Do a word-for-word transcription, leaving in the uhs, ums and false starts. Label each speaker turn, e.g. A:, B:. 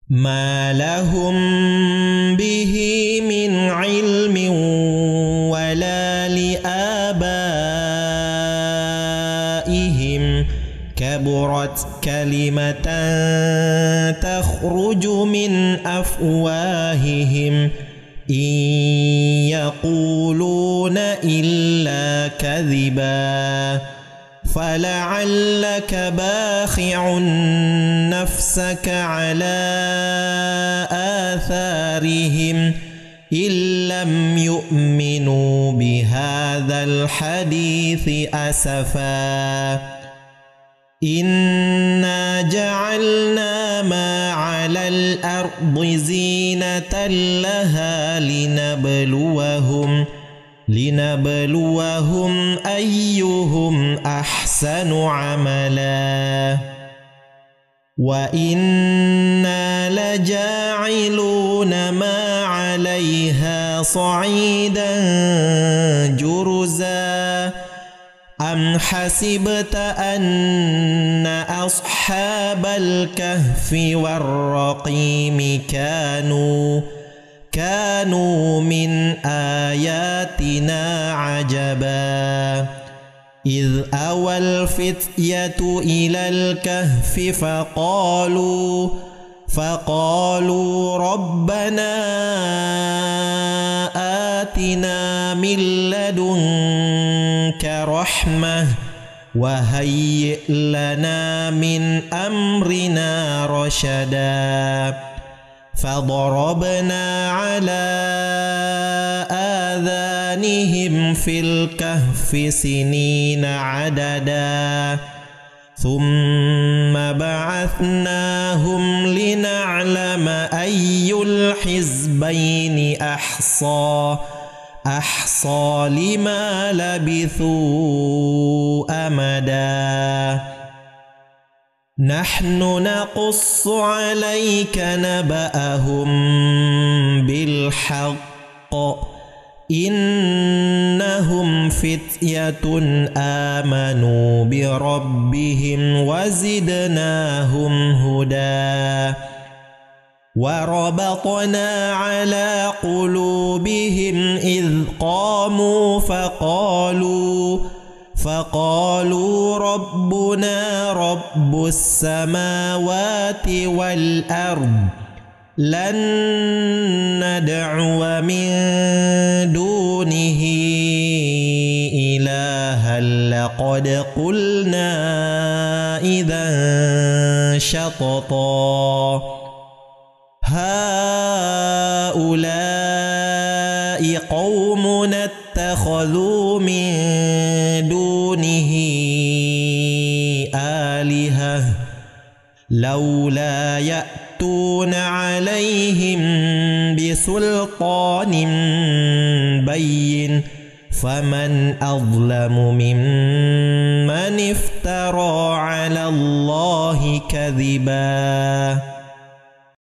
A: ما لهم به من علم ولا لآبائهم كبرت كلمة تخرج من أفواههم إن يقولون إلا كذبا فلعلك باخع نفسك على آثارهم إن لم يؤمنوا بهذا الحديث أسفا إنا جعلنا ما على الأرض زينة لها لنبلوهم لنبلوهم أيهم أحسن عملا وإنا لجاعلون ما عليها صعيدا جرزا أم حسبت أن أصحاب الكهف والرقيم كانوا كانوا من آياتنا عجبا إذ أوى الفتية إلى الكهف فقالوا فقالوا ربنا آتنا من لدنك رحمة وهيئ لنا من أمرنا رشدا فضربنا على آذانهم في الكهف سنين عددا ثم بعثناهم لنعلم أي الحزبين أحصى أحصى لما لبثوا أمدا نحن نقص عليك نبأهم بالحق إنهم فتية آمنوا بربهم وزدناهم هدى وربطنا على قلوبهم إذ قاموا فقالوا فقالوا ربنا رب السماوات والأرض لن ندعو من دونه إلها لقد قلنا إذا شططا هؤلاء قومنا اتخذوا من دونه آلهة لولا يأتون عليهم بسلطان بين فمن أظلم ممن افترى على الله كذبا